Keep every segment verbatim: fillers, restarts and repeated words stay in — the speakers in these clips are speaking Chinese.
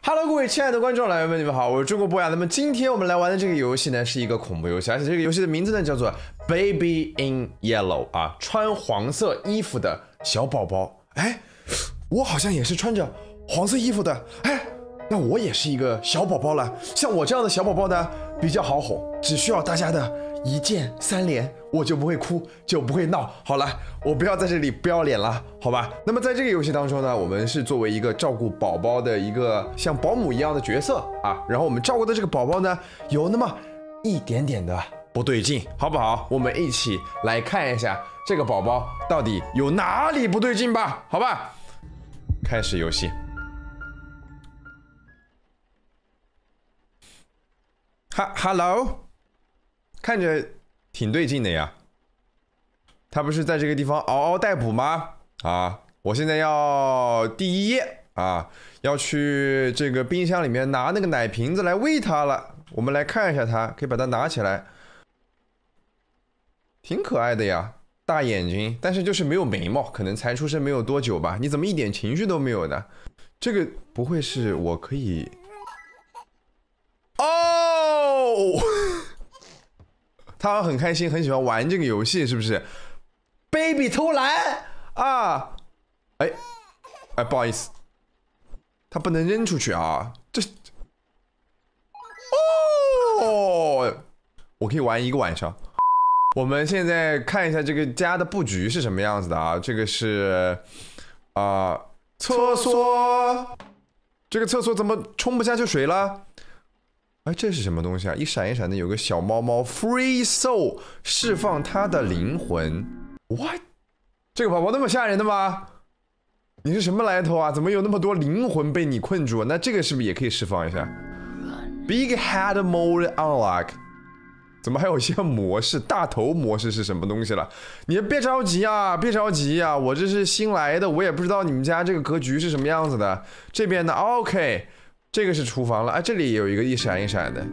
Hello， 各位亲爱的观众老爷们，你们好，我是中国博雅。那么今天我们来玩的这个游戏呢，是一个恐怖游戏，而且这个游戏的名字呢叫做 Baby in Yellow 啊，穿黄色衣服的小宝宝。哎，我好像也是穿着黄色衣服的，哎，那我也是一个小宝宝了。像我这样的小宝宝呢，比较好哄，只需要大家的一键三连，我就不会哭，就不会闹。好了，我不要在这里不要脸了，好吧？那么在这个游戏当中呢，我们是作为一个照顾宝宝的一个像保姆一样的角色啊，然后我们照顾的这个宝宝呢，有那么一点点的不对劲，好不好？我们一起来看一下这个宝宝到底有哪里不对劲吧，好吧？开始游戏。哈 ，Hello， 看着挺对劲的呀。他不是在这个地方嗷嗷待哺吗？啊，我现在要第一页啊，要去这个冰箱里面拿那个奶瓶子来喂它了。我们来看一下它，可以把它拿起来，挺可爱的呀，大眼睛，但是就是没有眉毛，可能才出生没有多久吧。你怎么一点情绪都没有呢？这个不会是我可以？哦，他好像很开心，很喜欢玩这个游戏，是不是 ？Baby 偷懒啊！哎哎，不好意思，他不能扔出去啊！这哦，我可以玩一个晚上。我们现在看一下这个家的布局是什么样子的啊？这个是啊、呃，厕所。这个厕所怎么冲不下去水了？哎，这是什么东西啊？一闪一闪的，有个小猫猫 ，Free Soul 释放它的灵魂。What？ 这个宝宝那么吓人的吗？你是什么来头啊？怎么有那么多灵魂被你困住？那这个是不是也可以释放一下 ？Big Head Mode Unlock。怎么还有一些模式？大头模式是什么东西了？你别着急啊，别着急啊，我这是新来的，我也不知道你们家这个格局是什么样子的。这边呢 ，OK。这个是厨房了啊，这里有一个一闪一闪的。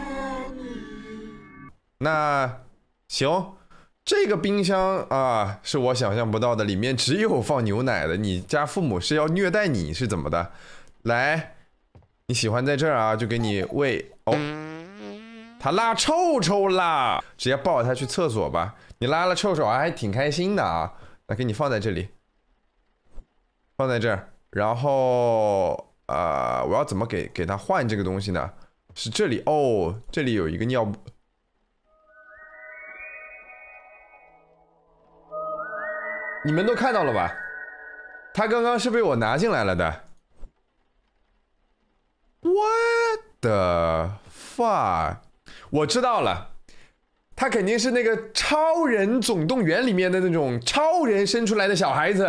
那行，这个冰箱啊，是我想象不到的，里面只有放牛奶的。你家父母是要虐待你是怎么的？来，你喜欢在这儿啊，就给你喂。哦，他拉臭臭啦，直接抱他去厕所吧。你拉了臭臭还挺开心的啊。那给你放在这里，放在这儿，然后。呃，我要怎么给给他换这个东西呢？是这里哦，这里有一个尿布。你们都看到了吧？他刚刚是被我拿进来了的。What the fuck？ 我知道了，他肯定是那个《超人总动员》里面的那种超人生出来的小孩子。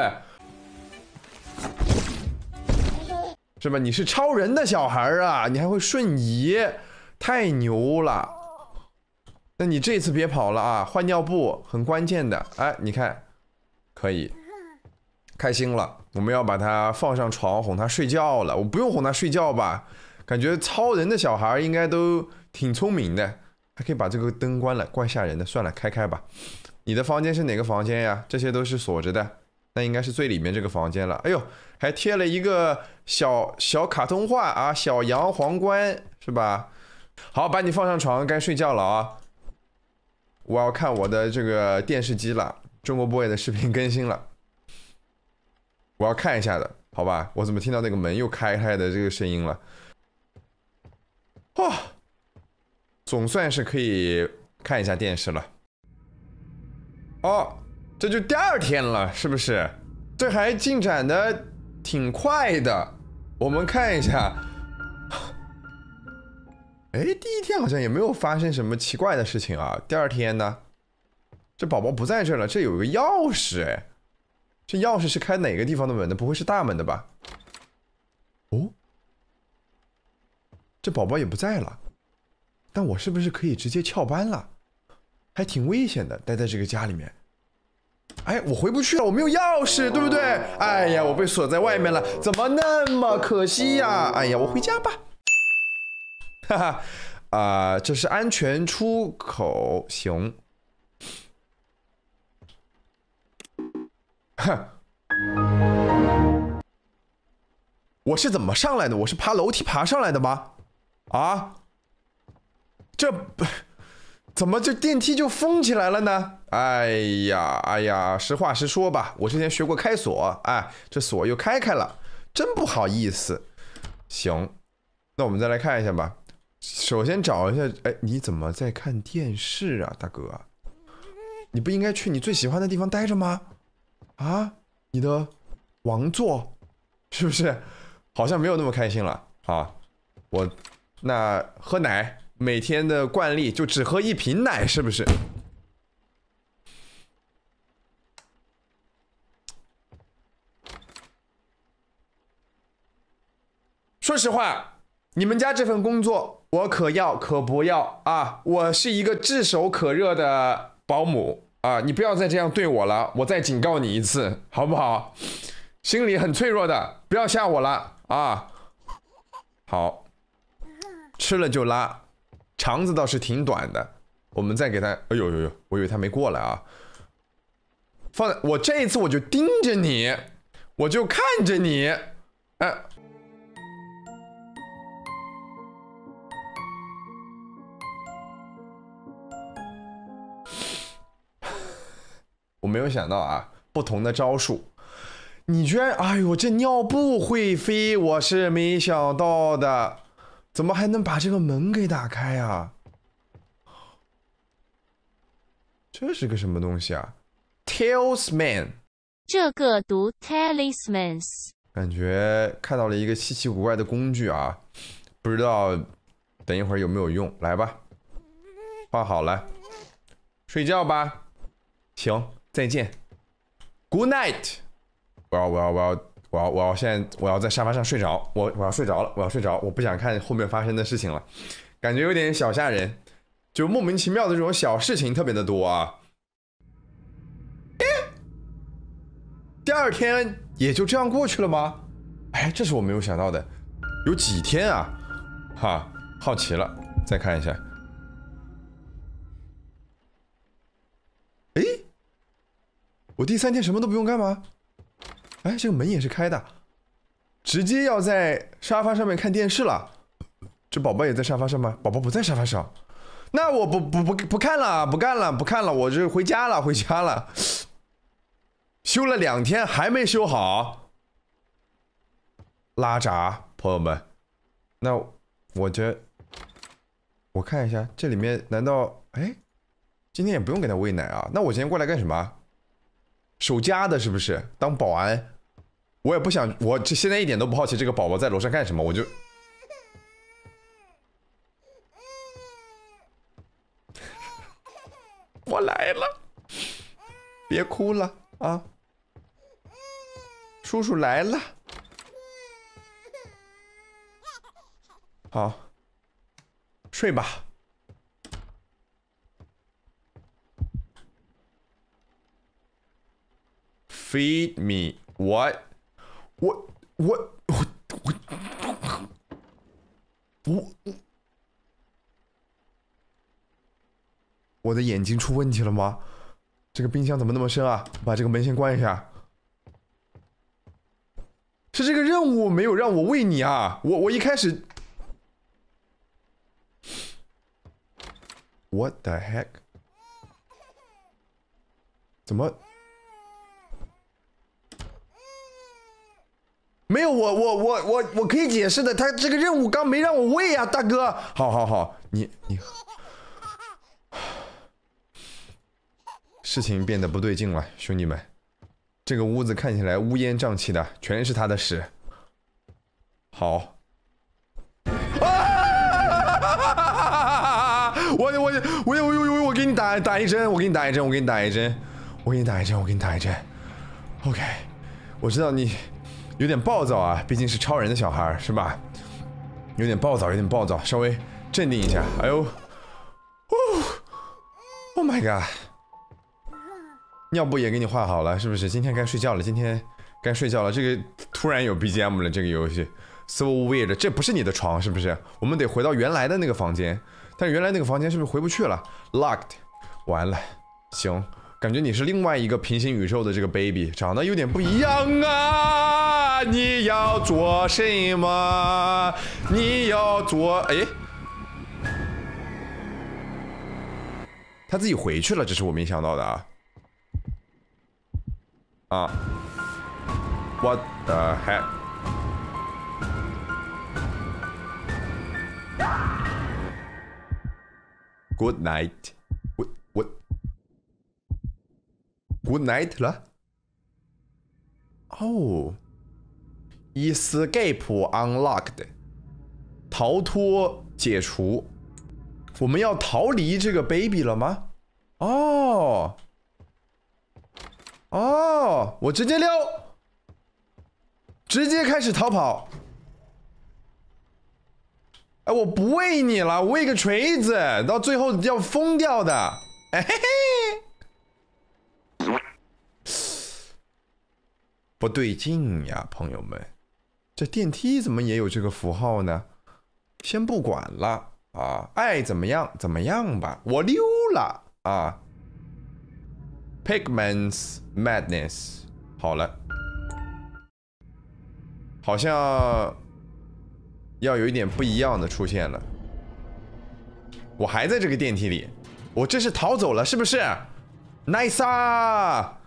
是吧？你是超人的小孩啊，你还会瞬移，太牛了！那你这次别跑了啊，换尿布很关键的。哎，你看，可以，开心了。我们要把他放上床，哄他睡觉了。我不用哄他睡觉吧？感觉超人的小孩应该都挺聪明的。还可以把这个灯关了，怪吓人的。算了，开开吧。你的房间是哪个房间呀？这些都是锁着的。那应该是最里面这个房间了。哎呦，还贴了一个小小卡通画啊，小羊皇冠是吧？好，把你放上床，该睡觉了啊！我要看我的这个电视机了，中国boy的视频更新了，我要看一下的，好吧？我怎么听到那个门又开开的这个声音了？哦，总算是可以看一下电视了。哦。这就第二天了，是不是？这还进展的挺快的。我们看一下，哎，第一天好像也没有发生什么奇怪的事情啊。第二天呢，这宝宝不在这了，这有一个钥匙，哎，这钥匙是开哪个地方的门的？不会是大门的吧？哦，这宝宝也不在了，但我是不是可以直接翘班了？还挺危险的，待在这个家里面。哎，我回不去了，我没有钥匙，对不对？哎呀，我被锁在外面了，怎么那么可惜呀？哎呀，我回家吧。哈哈，啊、呃，这是安全出口，行。哼， 我是怎么上来的？我是爬楼梯爬上来的吗？啊？这怎么这电梯就封起来了呢？哎呀，哎呀，实话实说吧，我之前学过开锁，哎，这锁又开开了，真不好意思。行，那我们再来看一下吧。首先找一下，哎，你怎么在看电视啊，大哥？你不应该去你最喜欢的地方待着吗？啊，你的王座是不是好像没有那么开心了啊？我那喝奶。每天的惯例就只喝一瓶奶，是不是？说实话，你们家这份工作我可要可不要啊！我是一个炙手可热的保姆啊！你不要再这样对我了，我再警告你一次，好不好？心里很脆弱的，不要吓我了啊！好，吃了就拉。肠子倒是挺短的，我们再给他，哎呦呦呦，我以为他没过来啊。放在我这一次我就盯着你，我就看着你，哎，我没有想到啊，不同的招数，你居然，哎呦，这尿布会飞，我是没想到的。怎么还能把这个门给打开啊？这是个什么东西啊 ？Talisman， 这个读 Talismans， 感觉看到了一个稀奇古怪的工具啊，不知道等一会儿有没有用。来吧，画好了，睡觉吧。行，再见 ，Good night。我要，我要，我要。我要，我要现在，我要在沙发上睡着，我我要睡着了，我要睡着，我不想看后面发生的事情了，感觉有点小吓人，就莫名其妙的这种小事情特别的多啊。第二天也就这样过去了吗？哎，这是我没有想到的，有几天啊？哈，好奇了，再看一下。哎，我第三天什么都不用干吗？哎，这个门也是开的，直接要在沙发上面看电视了。这宝宝也在沙发上吗？宝宝不在沙发上，那我不不不不看了，不干了，不看了，我这回家了，回家了。修了两天还没修好，拉闸，朋友们。那我这，我看一下这里面，难道哎，今天也不用给他喂奶啊？那我今天过来干什么？守家的是不是？当保安？我也不想，我这现在一点都不好奇这个宝宝在楼上干什么，我就我来了，别哭了啊！叔叔来了，好，睡吧。Feed me what？ 我我我我我我的眼睛出问题了吗？这个冰箱怎么那么深啊？把这个门先关一下。是这个任务没有让我喂你啊！我我一开始 ，What the heck？ 怎么？没有，我我我我我可以解释的，他这个任务刚没让我喂呀、啊，大哥。好好好，你你，事情变得不对劲了，兄弟们，这个屋子看起来乌烟瘴气的，全是他的屎。好，啊！我我我我我我给你打打一针，我给你打一针，我给你打一针，我给你打一针，我给你打一针。OK， 我知道你。有点暴躁啊，毕竟是超人的小孩是吧？有点暴躁，有点暴躁，稍微镇定一下。哎呦，哦 ，Oh my god！ 尿布也给你换好了，是不是？今天该睡觉了，今天该睡觉了。这个突然有 B G M 了，这个游戏 so weird。这不是你的床是不是？我们得回到原来的那个房间，但是原来那个房间是不是回不去了 ？Locked， 完了，行。感觉你是另外一个平行宇宙的这个 baby， 长得有点不一样啊！ 啊，你要做什么？你要做……哎，他自己回去了，这是我没想到的啊！啊 ，What the heck？ Good night. What? What? Good night 了。哦 ，Escape unlocked， 逃脱解除。我们要逃离这个 baby 了吗？哦，哦，我直接溜，直接开始逃跑。哎，我不喂你了，喂个锤子，到最后要疯掉的。哎嘿嘿，不对劲呀，朋友们，这电梯怎么也有这个符号呢？先不管了啊，爱怎么样怎么样吧，我溜了啊。Pigman's Madness， 好了，好像。要有一点不一样的出现了，我还在这个电梯里，我这是逃走了是不是 ？Nice 啊！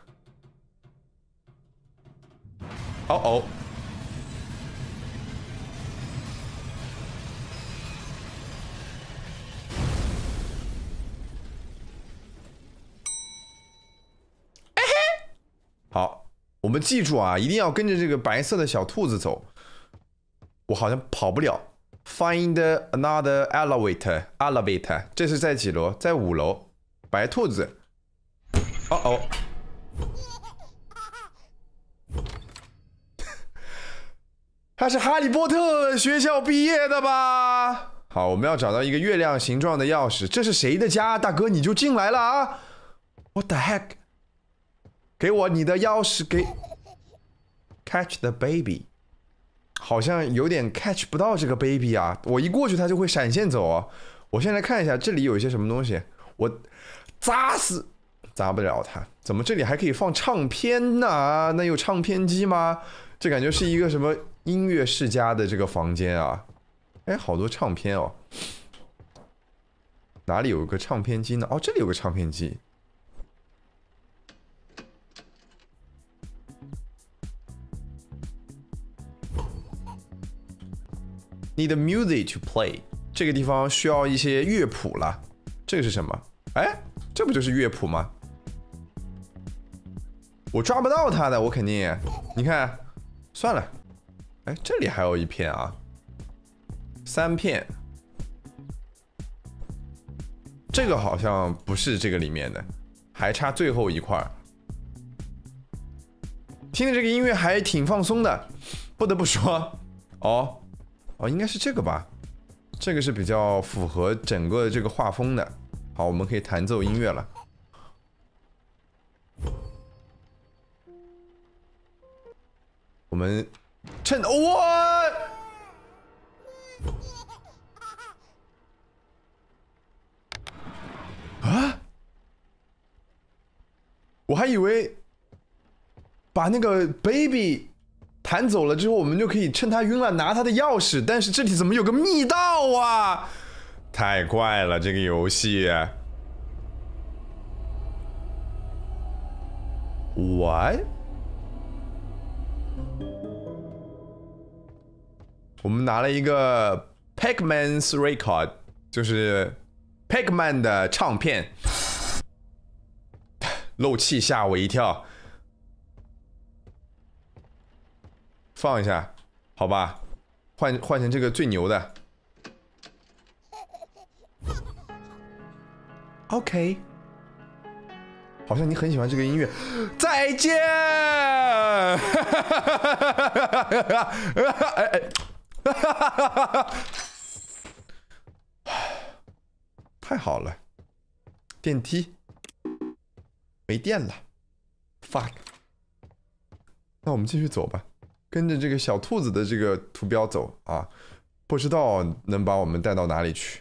哦哦，好，我们记住啊，一定要跟着这个白色的小兔子走。我好像跑不了。Find another elevator. Elevator， 这是在几楼？在五楼。白兔子。哦哦。他是哈利波特学校毕业的吧？好，我们要找到一个月亮形状的钥匙。这是谁的家？大哥，你就进来了啊 ！What the heck？ 给我你的钥匙，给 Catch the baby。好像有点 catch 不到这个 baby 啊！我一过去它就会闪现走啊！我先来看一下这里有一些什么东西，我砸死砸不了它。怎么这里还可以放唱片呢？那有唱片机吗？这感觉是一个什么音乐世家的这个房间啊！哎，好多唱片哦。哪里有个唱片机呢？哦，这里有个唱片机。Need music to play， 这个地方需要一些乐谱了。这个是什么？哎，这不就是乐谱吗？我抓不到它的，我肯定。你看，算了。哎，这里还有一片啊，三片。这个好像不是这个里面的，还差最后一块。听着这个音乐还挺放松的，不得不说。哦。哦，应该是这个吧，这个是比较符合整个这个画风的。好，我们可以弹奏音乐了。我们趁我、啊，我还以为把那个 baby。弹走了之后，我们就可以趁他晕了拿他的钥匙，但是这里怎么有个密道啊？太怪了，这个游戏。What？ 我们拿了一个 Pigman's Record， 就是 Pigman 的唱片，漏气吓我一跳。放一下，好吧，换换成这个最牛的。OK， 好像你很喜欢这个音乐。再见。太好了，电梯没电了 ，fuck。那我们继续走吧。跟着这个小兔子的这个图标走啊，不知道能把我们带到哪里去。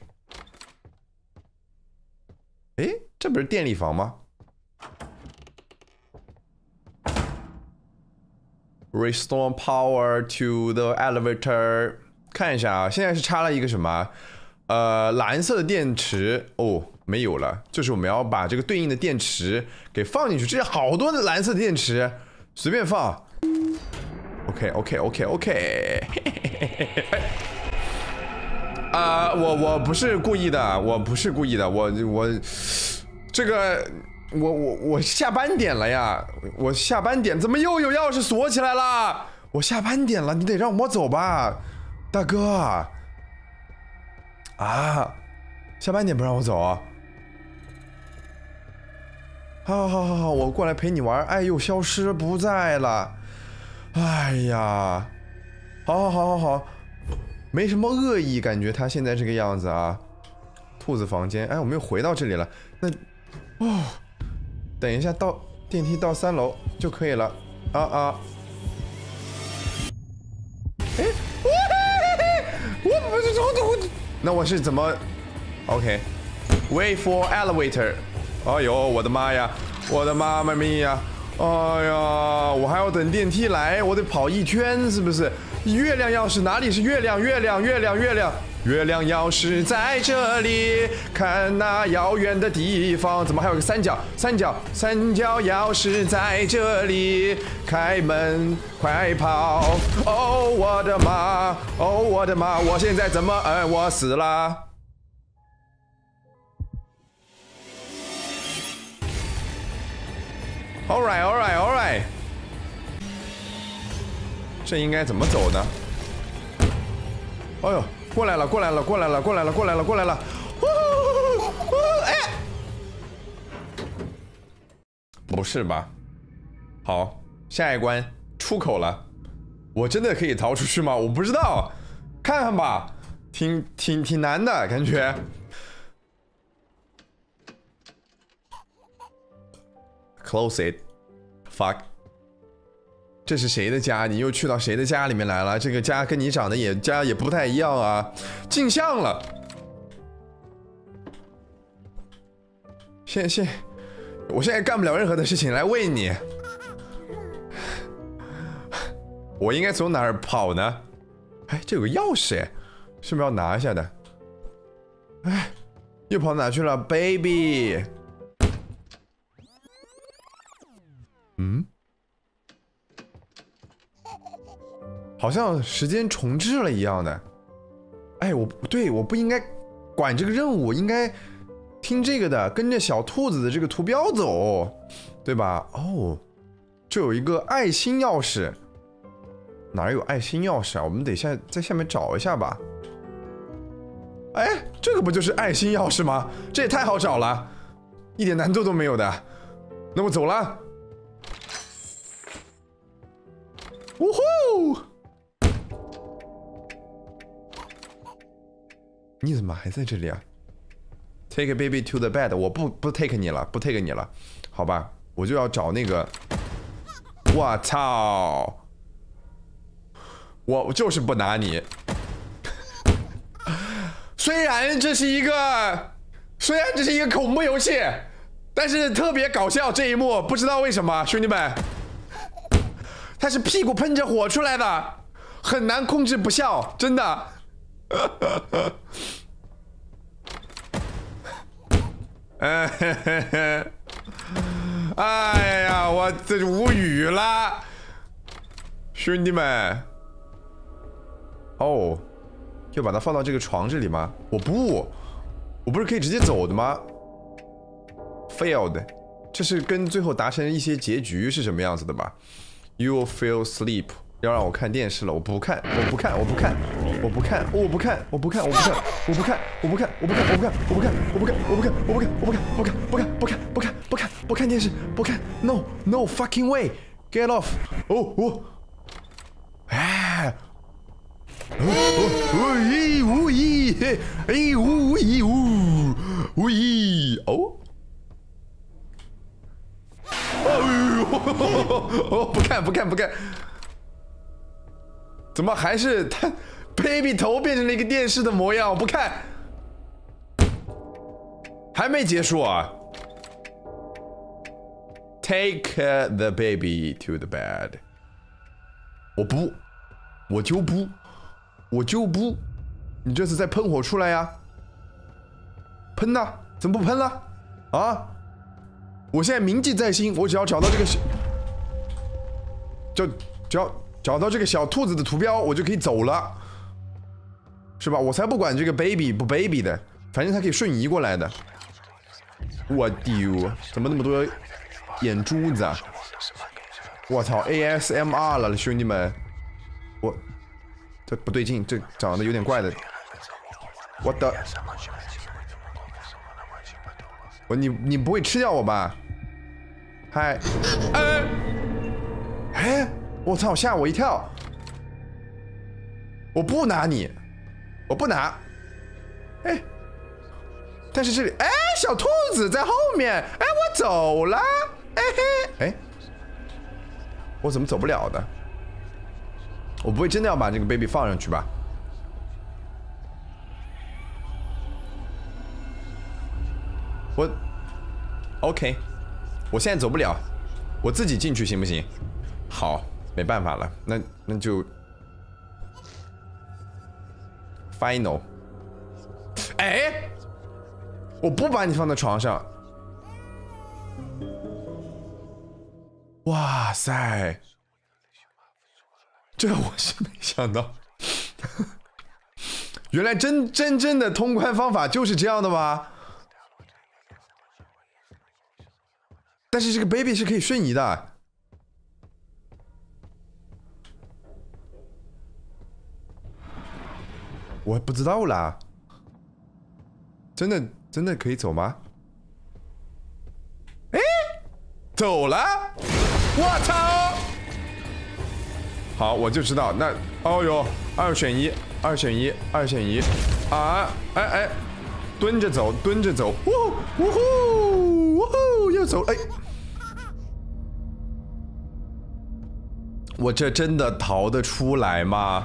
哎，这不是电力房吗？ Restore power to the elevator。看一下啊，现在是插了一个什么？呃，蓝色的电池哦，没有了。就是我们要把这个对应的电池给放进去。这好多的蓝色的电池，随便放。OK OK OK OK。啊、呃，我我不是故意的，我不是故意的，我我这个我我我下班点了呀，我下班点怎么又有钥匙锁起来了？我下班点了，你得让我走吧。大哥，啊，下班点不让我走啊？好好好好，我过来陪你玩。哎呦，消失不在了。哎呀，好好好好好，没什么恶意，感觉他现在这个样子啊。兔子房间，哎，我们又回到这里了。那，哦，等一下到电梯到三楼就可以了。啊啊，哎。我不是我我，那我是怎么 ？OK，wait for elevator。哎呦，我的妈呀，我的妈妈咪呀！哎呀，我还要等电梯来，我得跑一圈，是不是？月亮钥匙哪里是月亮？月亮，月亮，月亮，月亮钥匙在这里，看那遥远的地方。怎么还有个三角？三角，三角钥匙在这里，开门，快跑！哦，我的妈！哦，我的妈！我现在怎么？呃，我死了。All right, all right, all right。这应该怎么走呢？哎呦，过来了，过来了，过来了，过来了，过来了，过来了！哎，不是吧？好，下一关出口了，我真的可以逃出去吗？我不知道，看看吧，挺挺挺难的感觉。Close it, fuck。这是谁的家？你又去到谁的家里面来了？这个家跟你长得也家也不太一样啊，镜像了。现现，我现在干不了任何的事情来喂你。我应该从哪儿跑呢？哎，这有个钥匙哎，是不是要拿一下的？哎，又跑哪去了 ，baby？ 嗯？好像时间重置了一样的。哎，我不对，我不应该管这个任务，应该听这个的，跟着小兔子的这个图标走，对吧？哦，这有一个爱心钥匙，哪有爱心钥匙啊？我们得下在下面找一下吧。哎，这个不就是爱心钥匙吗？这也太好找了，一点难度都没有的。那我走了。呜呼！你怎么还在这里啊 ？Take a baby to the bed。我不不 take 你了，不 take 你了，好吧？我就要找那个。我操！我就是不拿你。虽然这是一个，虽然这是一个恐怖游戏，但是特别搞笑这一幕，不知道为什么，兄弟们，他是屁股喷着火出来的，很难控制不笑，真的。哎呀，我这无语了，兄弟们。哦，就把它放到这个床这里吗？我不，我不是可以直接走的吗 ？Failed， 这是跟最后达成一些结局是什么样子的吧 ？You feel sleep。要让我看电视了，我不看，我不看，我不看，我不看，我不看，我不看，我不看，我不看，我不看，我不看，我不看，我不看，我不看，我不看，我不看，我不看，不看，不看，不看，不看，不看，不看电视，不看 ，no no fucking way，get off， 哦哦，哎，哦哦，咦呜咦，哎呜咦呜，呜咦，哦。哦，不看不看不看。怎么还是他 baby 头变成了一个电视的模样？我不看，还没结束啊 ！Take the baby to the bed。 我不，我就不，我就不，你这次再喷火出来呀？喷呐，怎么不喷了？啊！我现在铭记在心，我只要找到这个小，就只要找到这个小兔子的图标，我就可以走了，是吧？我才不管这个 baby 不 baby 的，反正它可以瞬移过来的。我丢，怎么那么多眼珠子啊？我操 ，A S M R 了，兄弟们！我这不对劲，这长得有点怪的。我的，我你你不会吃掉我吧？嗨，哎，哎，我操，吓我一跳！我不拿你，我不拿。哎，但是这里，哎，小兔子在后面，哎，我走了，哎嘿，哎，我怎么走不了的？我不会真的要把这个 baby 放上去吧？我 ，OK。我现在走不了，我自己进去行不行？好，没办法了，那那就 final。哎，我不把你放在床上。哇塞，这我是没想到，原来真真正的通关方法就是这样的吗？但是这个 baby 是可以瞬移的，我不知道啦。真的真的可以走吗？哎，走了！我操！好，我就知道那，哦呦，二选一，二选一，二选一啊！哎哎，蹲着走，蹲着走，呜呜呼呜呼，又走，哎。我这真的逃得出来吗？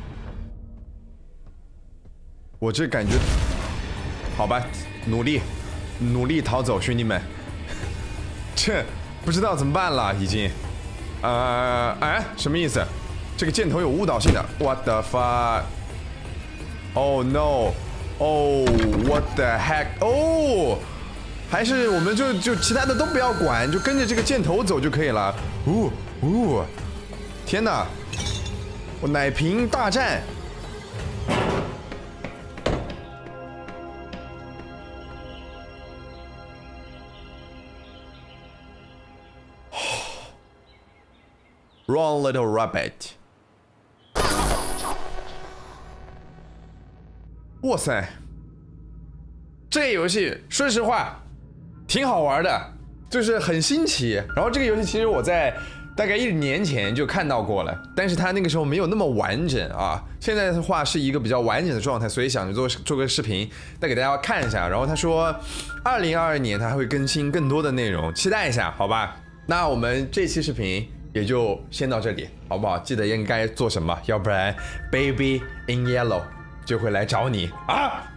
我这感觉，好吧，努力，努力逃走，兄弟们。这不知道怎么办了，已经。呃，哎，什么意思？这个箭头有误导性的。What the fuck? Oh no! Oh, what the heck? 哦，还是我们就就其他的都不要管，就跟着这个箭头走就可以了。呜呜。天哪！我奶瓶大战，Wrong little rabbit。哇塞，这个游戏说实话挺好玩的，就是很新奇。然后这个游戏其实我在大概一年前就看到过了，但是它那个时候没有那么完整啊。现在的话是一个比较完整的状态，所以想着做做个视频带给大家看一下。然后他说，二零二二年他会更新更多的内容，期待一下，好吧？那我们这期视频也就先到这里，好不好？记得应该做什么，要不然 Baby in Yellow 就会来找你啊！